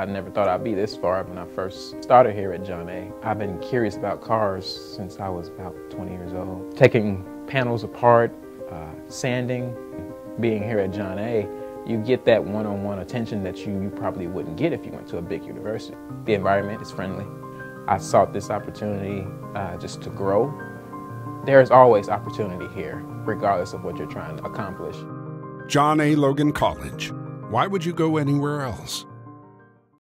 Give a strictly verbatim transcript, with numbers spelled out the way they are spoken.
I never thought I'd be this far when I first started here at John A. I've been curious about cars since I was about twenty years old. Taking panels apart, uh, sanding, being here at John A, you get that one-on-one attention that you, you probably wouldn't get if you went to a big university. The environment is friendly. I sought this opportunity uh, just to grow. There is always opportunity here, regardless of what you're trying to accomplish. John A. Logan College. Why would you go anywhere else?